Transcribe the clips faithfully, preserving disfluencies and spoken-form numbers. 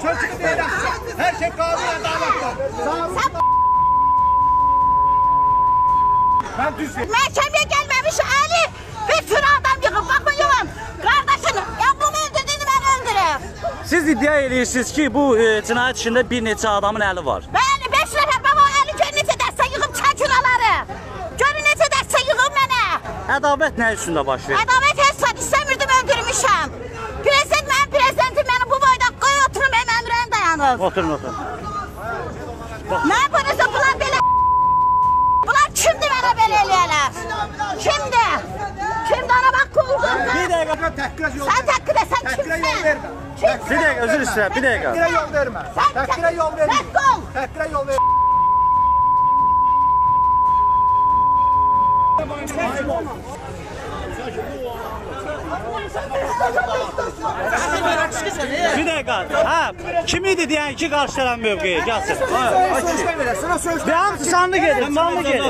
sözünü deyirəm. Hər şey qanun ədalətdir. Mən düz deyirəm. Məhkəməyə gəlməmiş Ali bir sürü adam yığıb. Baxın yoxam. Qardaşını, yavrum öldürdüyünü mən öldürəm. Siz iddia edirsiniz ki, bu e, cinayət işində bir neçə adamın əli var. Bəli, beş nəfər baba əli gör necə dəstə yığıb çəkin onları. Görün necə dəstə yığıb mənə. Ədavət nə üstündə baş verir? Ədavət heç saat istəmirdim, öldürmüşəm. Prezident mənim prezidentim mənim bu boyda qoy oturum, mənim əmrəyim dayanıb. Oturun, oturun. Mən polisi bunlar belə bunlar kimdir mənə belə eləyərlər? Kimdir? Kimdir ana bax quldur? Bir dəqiqə təhqirə yol vermə. Sən təhqirə, sən Təhqirə yol kimsən? vermə. Bir dəqiqə, özür istəyirəm, bir dəqiqə. Təhqirə yol vermə. Təhqirə yol vermə. Təhqirə yol vermə. Bir dəqiqə, hə, kim idi deyən ki, qarşı tərəf mövqeyi, gəlsin. Bir hamısı sanlı gedir, sanlı gedir.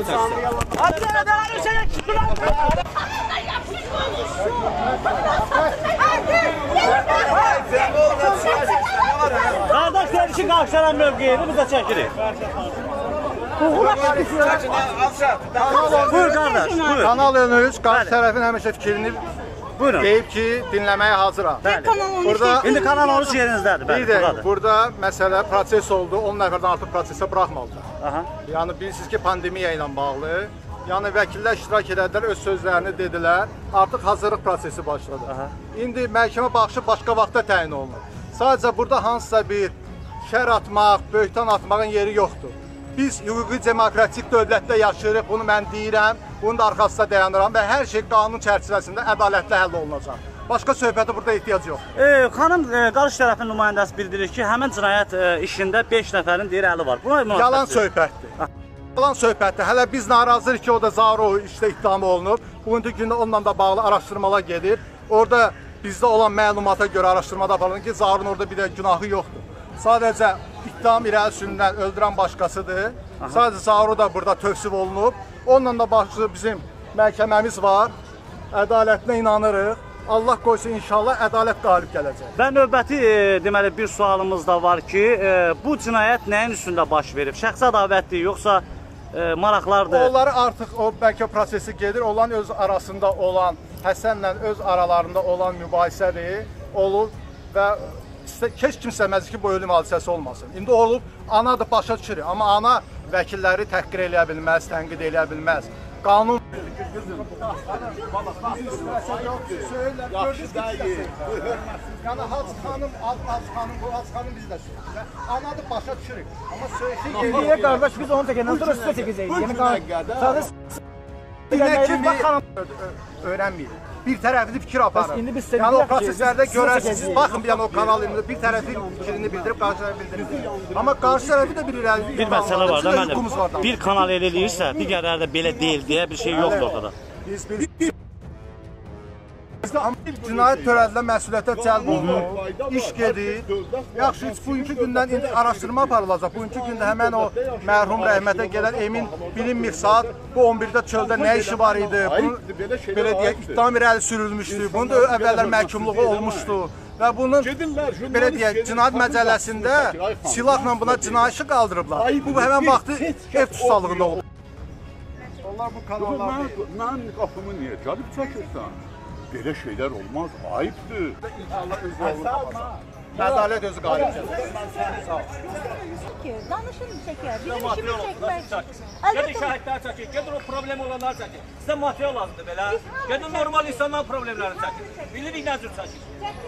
Qardaş deyir ki, qarşı tərəf mövqeyini biz də çəkirik. Buyur qardaş, buyur. Kanal Önüz qarşı tərəfin həmişə fikrini deyib ki, dinləməyə hazıram. İndi Kanal on üç yerinizdədir. Bir də burada məsələ proses oldu, on nəfərdən artıq prosesə buraxmalıdır. Yəni bilirsiniz ki, pandemiya ilə bağlı, yəni vəkillər iştirak edədilər, öz sözlərini dedilər, artıq hazırlıq prosesi başladı. İndi məhkəmə baxışı başqa vaxtda təyin olunur. Sadəcə burada hansısa bir şər atmaq, böhtan atmağın yeri yoxdur. Biz hüquqi demokratik dövlətdə yaşayırıq, bunu mən deyirəm, bunun da arxasında dayanıram və hər şey qanun çərçivəsində ədalətlə həll olunacaq. Başqa söhbəti burada ehtiyac yox. E, xanım, e, qarşı tərəfin nümayəndəsi bildirir ki, həmin cinayət e, işində beş nəfərin deyir əli var. Buna yalan söhbətdir. Yalan söhbətdir. Hələ biz narazıyıq ki, o da Zarov işdə ittiham olunub. Bugünkü gündə onunla da bağlı araşdırmalar gedir. Orada bizdə olan məlumata görə araşdırmada aparılır ki, Zarun orada bir də günahı yoxdur. Sadəcə ittiham irəli süründən öldürən başqasıdır. Sadəcə Zarun da burada tövsif olunub. Onunla da başlı bizim məhkəməmiz var. Ədalətinə inanırıq. Allah qoysa inşallah ədalət qalib gələcək. Və növbəti e, deməli bir sualımız da var ki, e, bu cinayət nəyin üstündə baş verib? Şəxsi ədavətdir, yoxsa e, maraqlardır? Onları artıq o bəlkə prosesi gedir. Onların öz arasında olan, Həsənlə öz aralarında olan mübahisədir, olur və heç kim istəməz ki, bu ölüm hadisəsi olmasın. İndi olub, anadır, başa düşürük. Amma ana vəkilləri təhqir eləyə bilməz, tənqid eləyə bilməz. Qanun... Yaxşı deyil. Yəni, Hacı xanım, Hacı xanım, bu Hacı xanım biz də söyləyir. Anadır, başa düşürük. Amma söyləşi geliyor. Niyə qardaş, biz onu çəkəndən sonra üstə çəkəcəyik. Yəni, qardaş... Nə kimi öyrənməyik. Bir tərəfli fikir aparır. Yəni o proseslərdə görərsiniz, baxın bir yana o kanal elimizdə bir tərəfli fikrini bildirib, qarşı tərəfi bildirib. Amma qarşı tərəfi də bir irəli... Bir məsələ var da mənim, bir kanal elə eləyirsə, digərləri də belə deyil deyə bir şey yoxdur ortada. Biz bir... Cinayət törədilən məsuliyyətə cəlb olunur, iş gedir. Yaxşı, bugünkü gündən indi araşdırma aparılacaq. Bugünkü gündə həmən o mərhum rəhmətə gedən Emin bilinmir saat bu on birdə çöldə nə işi var idi? Belə deyək, ittiham irəli sürülmüşdü. Bunun da əvvəllər məhkumluğu olmuşdu. Və bunun, belə deyək, cinayət məcəlləsində silahla buna cinayət işi qaldırıblar. Bu həmən vaxtı ev tutsallığında olub. Onlar bu kanallar deyil. Mənim qapımı niyə gəlib çəkirsən? Belə şeylər olmaz, ayıbdır. İnşallah özü olur. Ədalət özü qalib gəlir. Danışın çəkər, bizim işimiz çəkmək. Gedin şəhidlər çəkin, gedin o problem olanlar çəkin. Sizə material lazımdır belə. Gedin normal insanların problemlərini çəkin. Bilirik nə cür çəkin.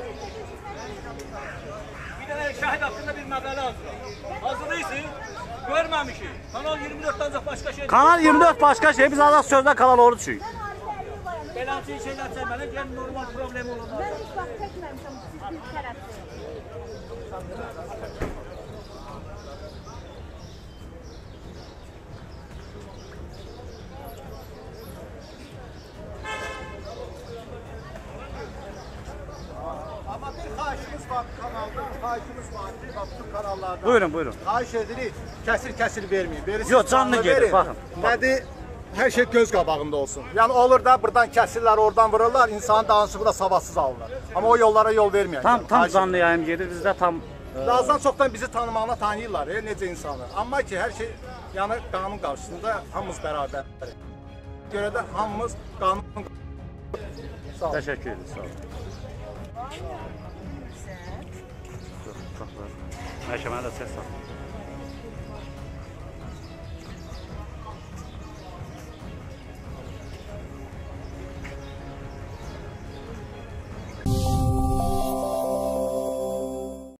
Bir dənə şəhid haqqında bir məqalə hazırlayın. Hazırlayırsın, görməmişik. Kanal iyirmi dörd ancaq başqa şey. Kanal iyirmi dörd başqa şey, biz azaq sözdə Kanal on üçük. Beləncə şeylər çəkmələn, gəlin normal problemi olanlar. Mən heç vaxt çəkməmişəm, siz bir tərəfdir. Amma bir xahişimiz var kanalda, xahişimiz var ki, bax bu kanallarda. Buyurun, buyurun. Xahiş edirik, kəsir-kəsir verməyin. Yox, canlı gelir, baxın. Nədir? Hər şey göz qabağında olsun. Yəni olur da buradan kəsirlər, oradan vururlar, insanın danışığı da savadsız alınır. Amma o yollara yol verməyək. Tam tam canlı yayım gedir, bizdə tam Lazdan çoxdan bizi tanımağına tanıyırlar, e, necə insanı. Amma ki, hər şey, yəni qanun qarşısında hamımız bərabərdir. Görə də hamımız qanun... Sağ olun. Təşəkkür edirəm, sağ olun. Məhkəmədə səs sağ olun.